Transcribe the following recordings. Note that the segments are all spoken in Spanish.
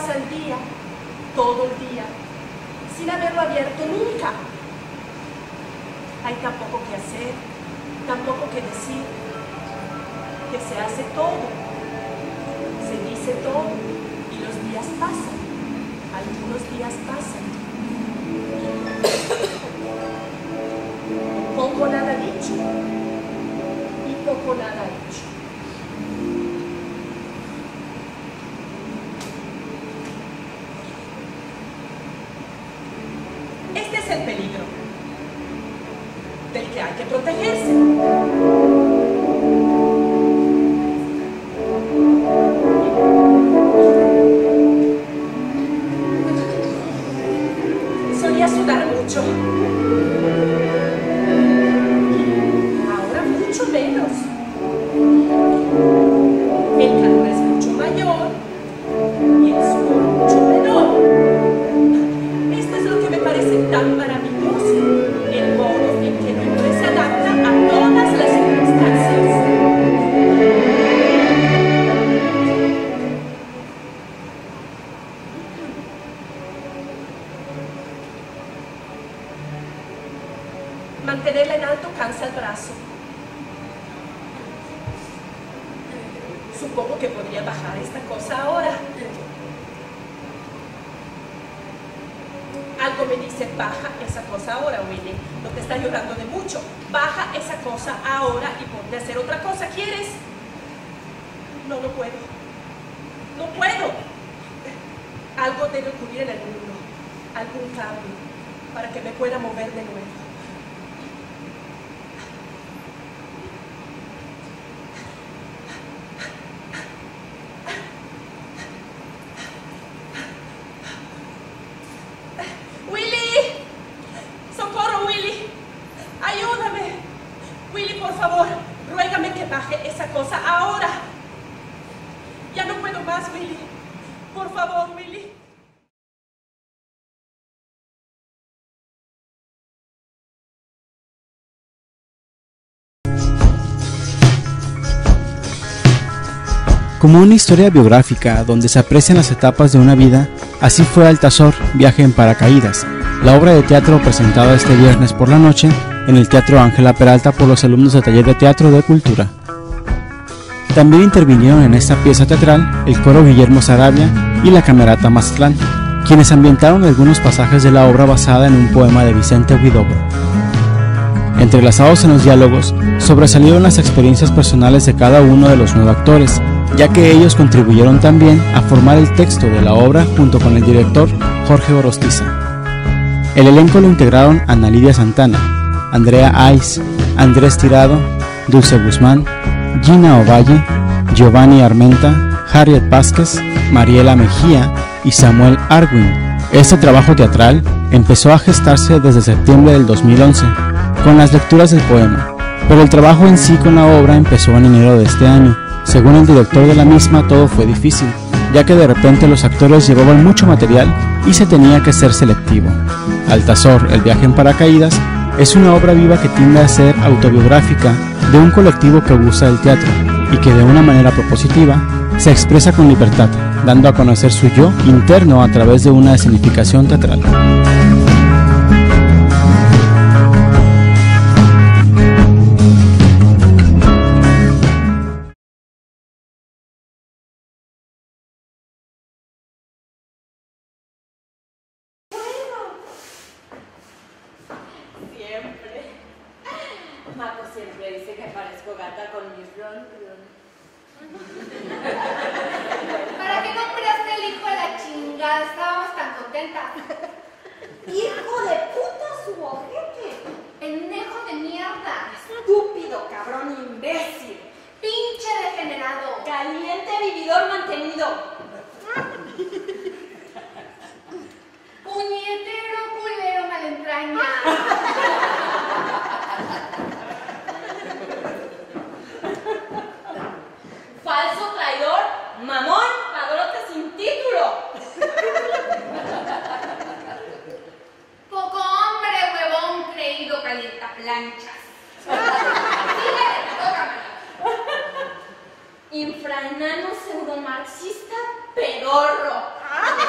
pasa el día, todo el día, sin haberlo abierto nunca. Hay tan poco que hacer, tan poco que decir, que se hace todo, se dice todo, y los días pasan, algunos días pasan. Poco nada dicho, y poco nada hecho. Este es el peligro del que hay que protegerse. Solía sudar mucho. Ahora mucho menos. El calor es mucho mayor y el sudor mucho menor. Esto es lo que me parece tan maravilloso, el modo en que el hombre se adapta a todas las circunstancias. Mantenerla en alto cansa el brazo. Supongo que podría bajar esta cosa ahora. Algo me dice, baja esa cosa ahora, Willy. No te está llorando de mucho. Baja esa cosa ahora y ponte a hacer otra cosa. ¿Quieres? No, no puedo. No puedo. Algo debe ocurrir en el mundo. Algún cambio para que me pueda mover de nuevo. Como una historia biográfica donde se aprecian las etapas de una vida, así fue Altazor, Viaje en Paracaídas, la obra de teatro presentada este viernes por la noche en el Teatro Ángela Peralta por los alumnos del Taller de Teatro de Cultura. También intervinieron en esta pieza teatral el coro Guillermo Sarabia y la Camerata Mazatlán, quienes ambientaron algunos pasajes de la obra basada en un poema de Vicente Huidobro. Entrelazados en los diálogos, sobresalieron las experiencias personales de cada uno de los 9 actores, ya que ellos contribuyeron también a formar el texto de la obra junto con el director Jorge Gorostiza. El elenco lo integraron Ana Lidia Santana, Andrea Ais, Andrés Tirado, Dulce Guzmán, Gina Ovalle, Giovanni Armenta, Harriet Vázquez, Mariela Mejía y Samuel Arwin. Este trabajo teatral empezó a gestarse desde septiembre del 2011, con las lecturas del poema, pero el trabajo en sí con la obra empezó en enero de este año. Según el director de la misma, todo fue difícil, ya que de repente los actores llevaban mucho material y se tenía que ser selectivo. Altazor, el viaje en paracaídas, es una obra viva que tiende a ser autobiográfica de un colectivo que gusta del teatro y que de una manera propositiva se expresa con libertad, dando a conocer su yo interno a través de una escenificación teatral. Marco siempre dice que parezco gata con mis ron. ¿Para qué compraste el hijo de la chingada? Estábamos tan contentas. ¡Hijo de puta su ojete! ¡Pendejo de mierda! ¡Estúpido, cabrón, imbécil! ¡Pinche degenerado! ¡Caliente vividor mantenido! ¡Puñetero culero malentraña! ¡Falso traidor! ¡Mamón! ¡Padrote sin título! ¡Poco hombre, huevón, creído calientaplanchas! ¡Síguele, tócamela! Infranano pseudomarxista pedorro.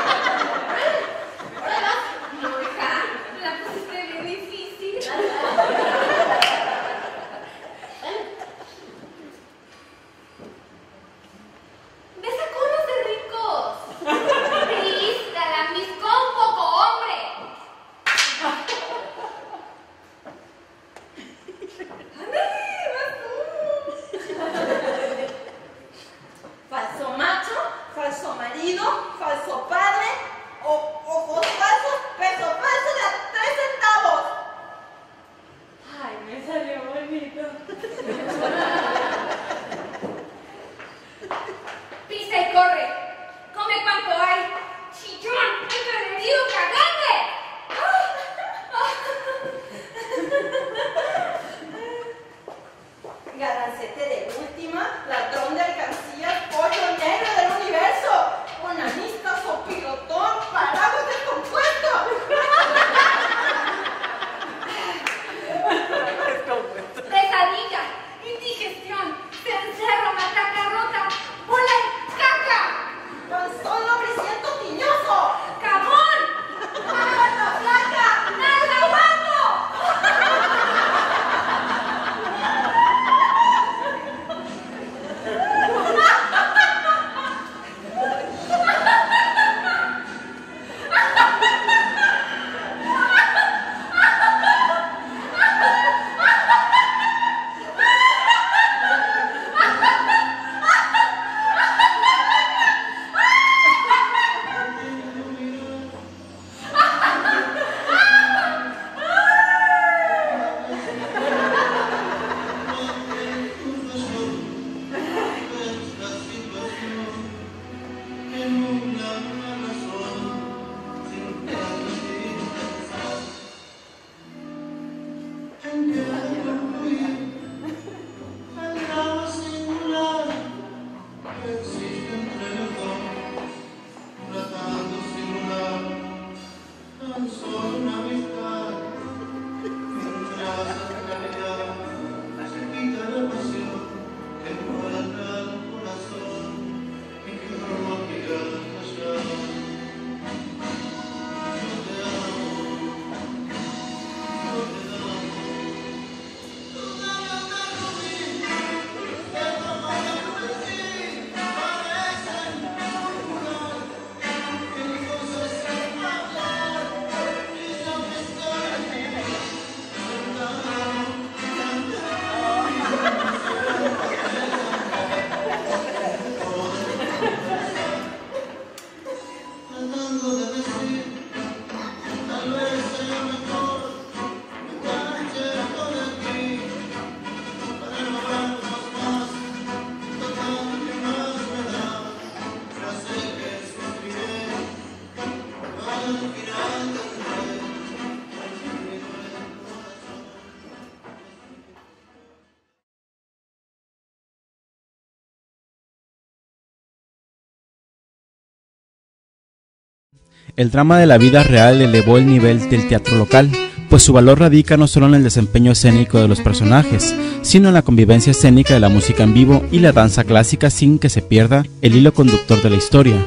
El drama de la vida real elevó el nivel del teatro local, pues su valor radica no solo en el desempeño escénico de los personajes, sino en la convivencia escénica de la música en vivo y la danza clásica sin que se pierda el hilo conductor de la historia.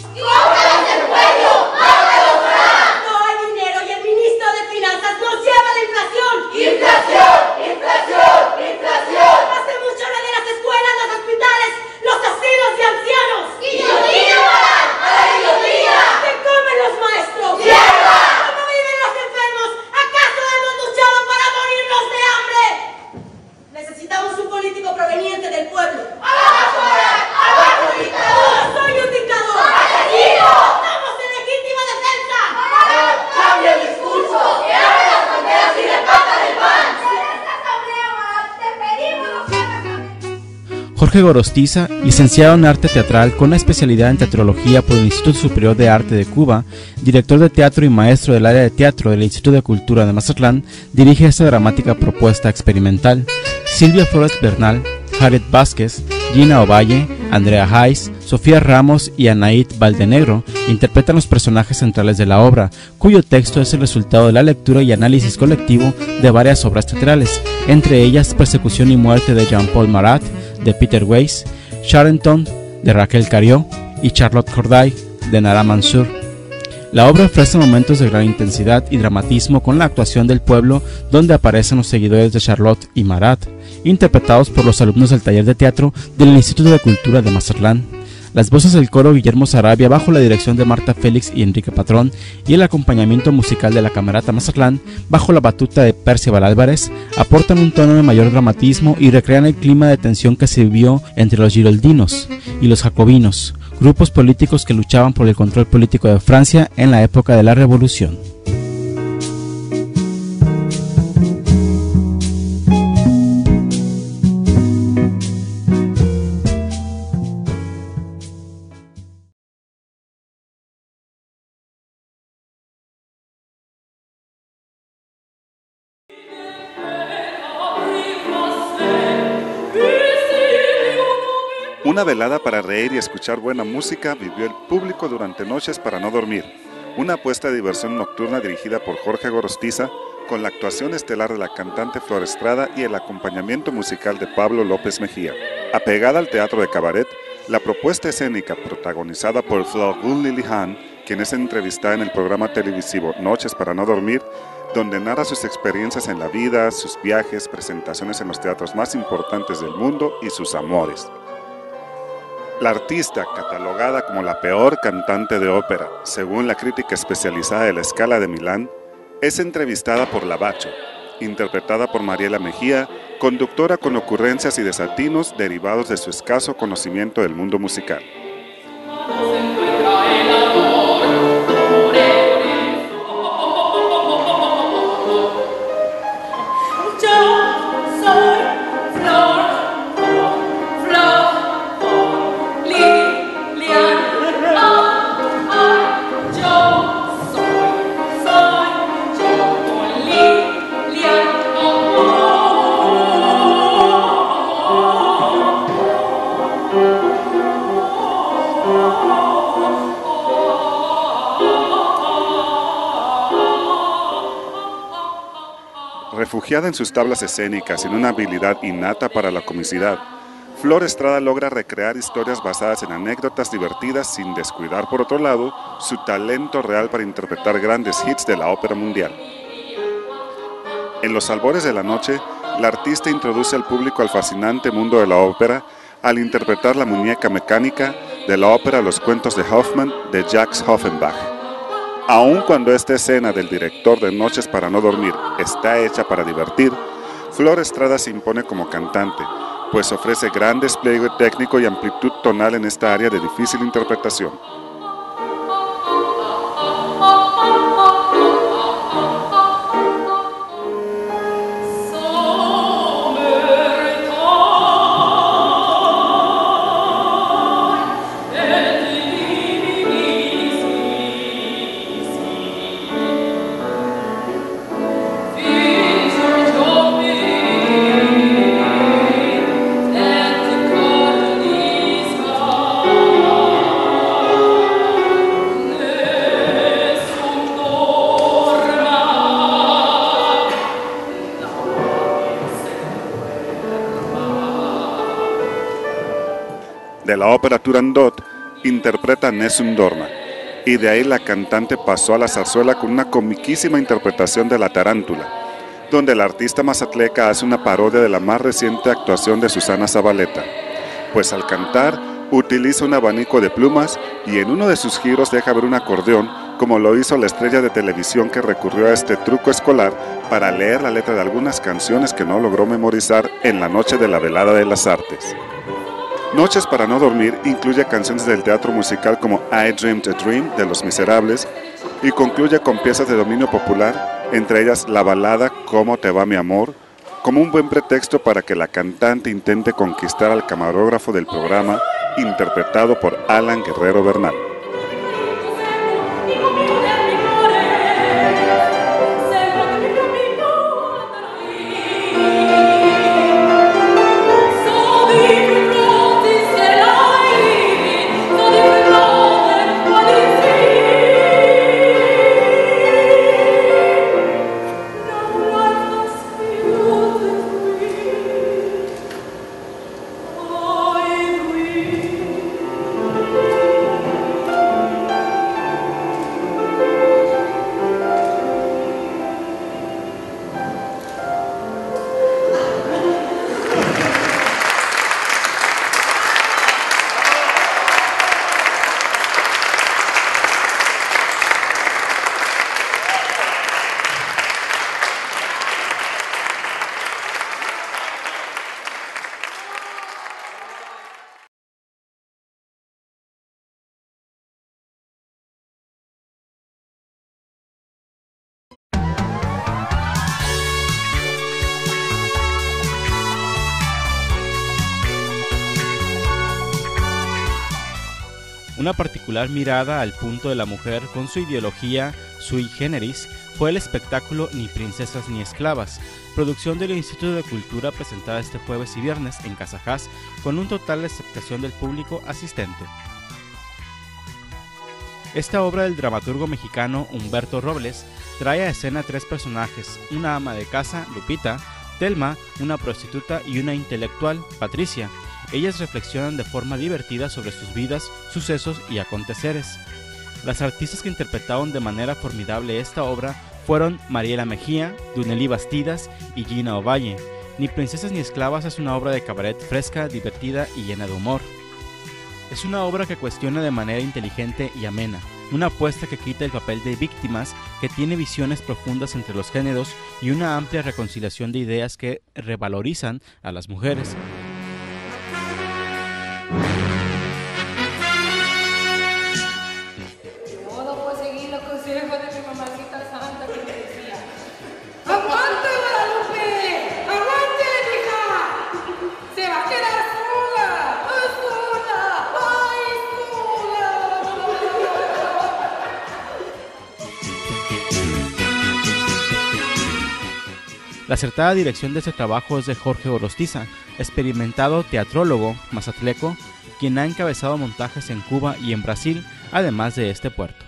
Jorge Gorostiza, licenciado en Arte Teatral con una especialidad en Teatrología por el Instituto Superior de Arte de Cuba, director de teatro y maestro del área de teatro del Instituto de Cultura de Mazatlán, dirige esta dramática propuesta experimental. Silvia Flores Bernal, Harriet Vázquez, Gina Ovalle, Andrea Hayes, Sofía Ramos y Anaid Valdenegro interpretan los personajes centrales de la obra, cuyo texto es el resultado de la lectura y análisis colectivo de varias obras teatrales, entre ellas Persecución y Muerte de Jean-Paul Marat, de Peter Weiss, Charenton, de Raquel Carió y Charlotte Corday, de Nara Mansour. La obra ofrece momentos de gran intensidad y dramatismo con la actuación del pueblo, donde aparecen los seguidores de Charlotte y Marat, interpretados por los alumnos del taller de teatro del Instituto de Cultura de Mazatlán. Las voces del coro Guillermo Sarabia bajo la dirección de Marta Félix y Enrique Patrón y el acompañamiento musical de la Camerata Mazatlán bajo la batuta de Percival Álvarez aportan un tono de mayor dramatismo y recrean el clima de tensión que se vivió entre los giroldinos y los jacobinos, grupos políticos que luchaban por el control político de Francia en la época de la Revolución. Una velada para reír y escuchar buena música vivió el público durante Noches para no dormir, una apuesta de diversión nocturna dirigida por Jorge Gorostiza, con la actuación estelar de la cantante Flor Estrada y el acompañamiento musical de Pablo López Mejía. Apegada al teatro de cabaret, la propuesta escénica protagonizada por Fleur Lilihan, quien es entrevistada en el programa televisivo Noches para no dormir, donde narra sus experiencias en la vida, sus viajes, presentaciones en los teatros más importantes del mundo y sus amores. La artista, catalogada como la peor cantante de ópera, según la crítica especializada de la Scala de Milán, es entrevistada por La Bacho, interpretada por Mariela Mejía, conductora con ocurrencias y desatinos derivados de su escaso conocimiento del mundo musical. Refugiada en sus tablas escénicas y en una habilidad innata para la comicidad, Flor Estrada logra recrear historias basadas en anécdotas divertidas sin descuidar, por otro lado, su talento real para interpretar grandes hits de la ópera mundial. En los albores de la noche, la artista introduce al público al fascinante mundo de la ópera al interpretar la muñeca mecánica de la ópera Los cuentos de Hoffmann de Jacques Offenbach. Aun cuando esta escena del director de Noches para no dormir está hecha para divertir, Flor Estrada se impone como cantante, pues ofrece gran despliegue técnico y amplitud tonal en esta área de difícil interpretación. de la ópera Turandot, interpreta Nessun Dorma, y de ahí la cantante pasó a la zarzuela con una comiquísima interpretación de La Tarántula, donde la artista mazatleca hace una parodia de la más reciente actuación de Susana Zabaleta, pues al cantar utiliza un abanico de plumas y en uno de sus giros deja ver un acordeón, como lo hizo la estrella de televisión que recurrió a este truco escolar para leer la letra de algunas canciones que no logró memorizar en la noche de la Velada de las Artes. Noches para no dormir incluye canciones del teatro musical como I Dreamed a Dream de Los Miserables y concluye con piezas de dominio popular, entre ellas la balada ¿Cómo te va mi amor?, como un buen pretexto para que la cantante intente conquistar al camarógrafo del programa, interpretado por Alan Guerrero Bernal. Una particular mirada al punto de la mujer con su ideología sui generis fue el espectáculo Ni princesas ni esclavas, producción del Instituto de Cultura presentada este jueves y viernes en Casajás con un total de aceptación del público asistente. Esta obra del dramaturgo mexicano Humberto Robles trae a escena tres personajes, una ama de casa, Lupita, Telma, una prostituta y una intelectual, Patricia. Ellas reflexionan de forma divertida sobre sus vidas, sucesos y aconteceres. Las artistas que interpretaron de manera formidable esta obra fueron Mariela Mejía, Dunelí Bastidas y Gina Ovalle. Ni princesas ni esclavas es una obra de cabaret fresca, divertida y llena de humor. Es una obra que cuestiona de manera inteligente y amena, una apuesta que quita el papel de víctimas, que tiene visiones profundas entre los géneros y una amplia reconciliación de ideas que revalorizan a las mujeres. Yo no puedo seguir los consejos de mi mamacita santa que me decía: ¡aguántala, Guadalupe! ¡Aguántale, mija! ¡Se va a quedar sola! ¡Sola! ¡Ay, La acertada dirección de este trabajo es de Jorge Gorostiza, experimentado teatrólogo mazatleco, quien ha encabezado montajes en Cuba y en Brasil, además de este puerto.